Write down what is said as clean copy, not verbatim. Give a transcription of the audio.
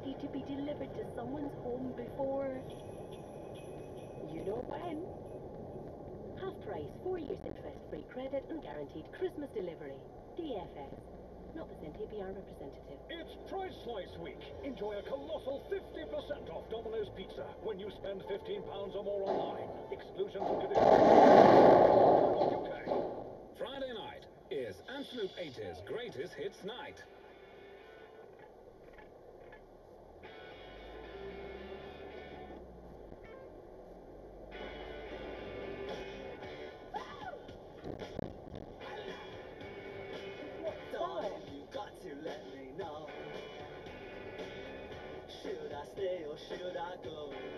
ready to be delivered to someone's home before... you know when. Half price, 4 years interest-free credit and guaranteed Christmas delivery. DFS. 0% APR representative. It's Price Slice Week. Enjoy a colossal 50% off Domino's Pizza when you spend £15 or more online. Exclusions and conditions. UK. Friday night is Absolute 80's Greatest Hits Night. Should I stay or should I go?